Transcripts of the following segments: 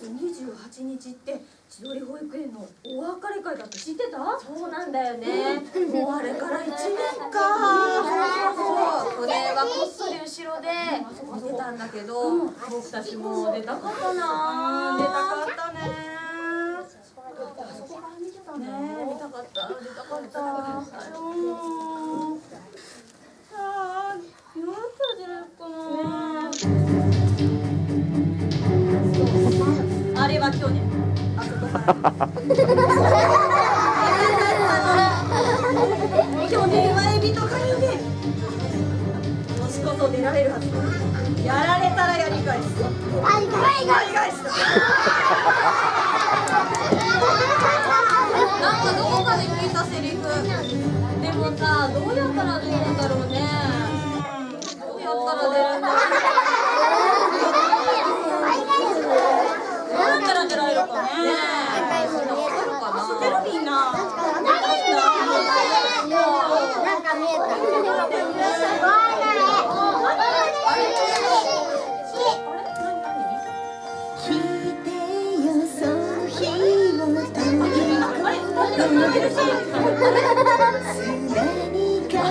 28日って千鳥保育園のお別れ会だって知ってた？ そうなんだよね。 もうあれから1年か。 そう、それはこっそり後ろで見てたんだけど、僕たちも出たかったな。 出たかったね。 ねえ、見たかった、出たかった。 今だったら出れるかな。 あれは去年。あそこから。去年はエビとカニで。今年こそ出られるはず。やられたらやり返す。やり返す。なんかどこかで聞いたセリフ。でもさ、どうやったら出るんだろうね。どうやったら出るんだろう。どうやったら出られるかね。みんなわかるかな。知ってるみんな。 なんか見えた。聞いてよその日をすでに変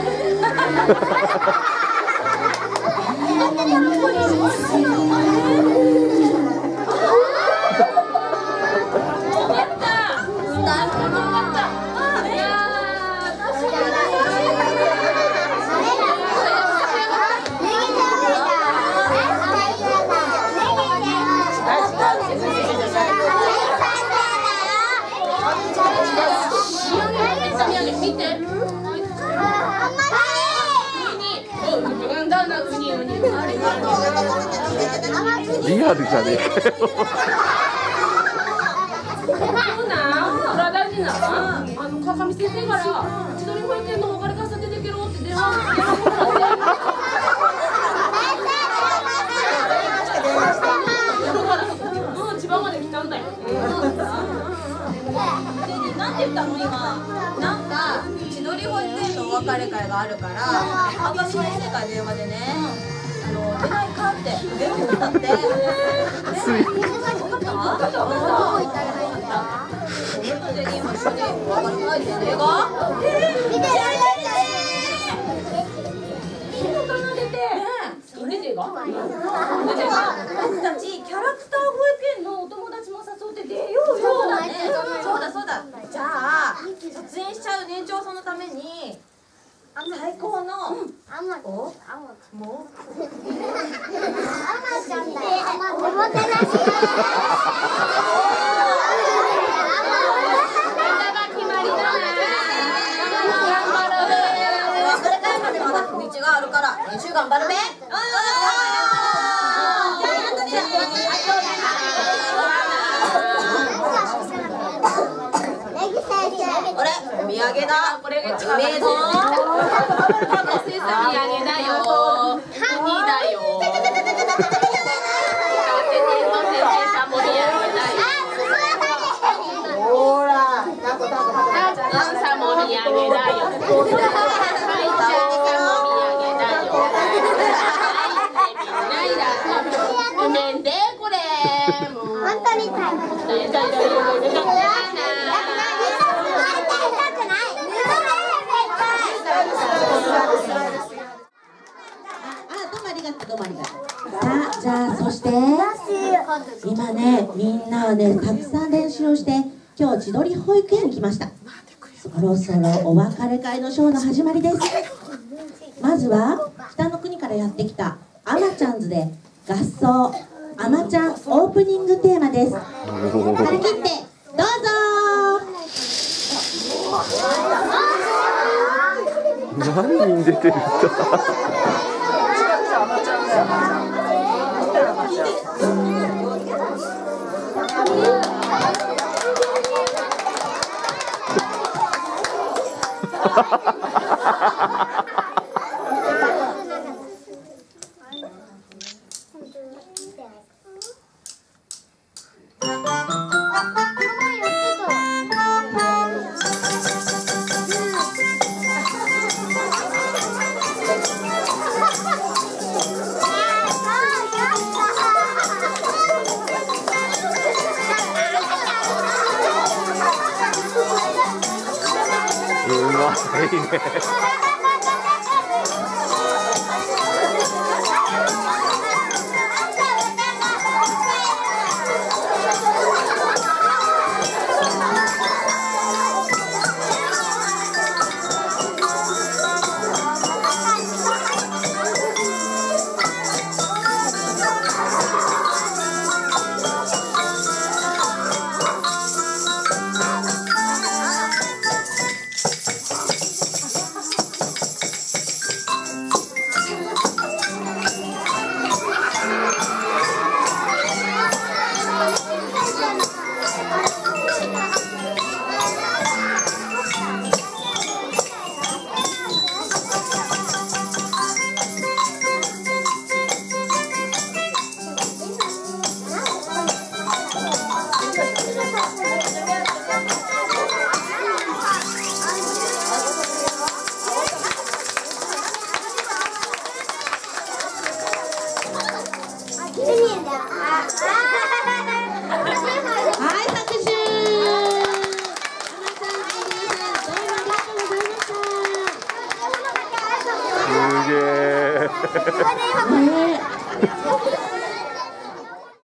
リアルじゃねえかよ。 そうなん、それは大事な。川上先生から千鳥保育園のお別れ会さ出てけろって電話やらせてもらって。千葉まで来たんだよ。 なんて言ったの今。なんか千鳥保育園のお別れ会があるから、川上先生から電話でね。出ないかって電話だって。今一緒にお別れ会で映画？見て僕たちキャラクター保育園のお友達も誘って出ようよ。そうだね。そうだ。じゃあ出演しちゃう年長さんのために最高の道があるから練習頑張るべ。あれ、お土産だ。これが一番名ぞ。 先生土産だよ。ウニだよ。 ほら、 アンサも土産だよ。ごめんでこれ。 本当に大じゃあそして今ね、みんなはねたくさん練習をして今日千鳥保育園に来ました。そろそろお別れ会のショーの始まりです。まずは北の国からやってきたあまちゃんズで合奏あまちゃんオープニングテーマです。張り切ってどうぞ。 何人出てるんだ。 あわいいね。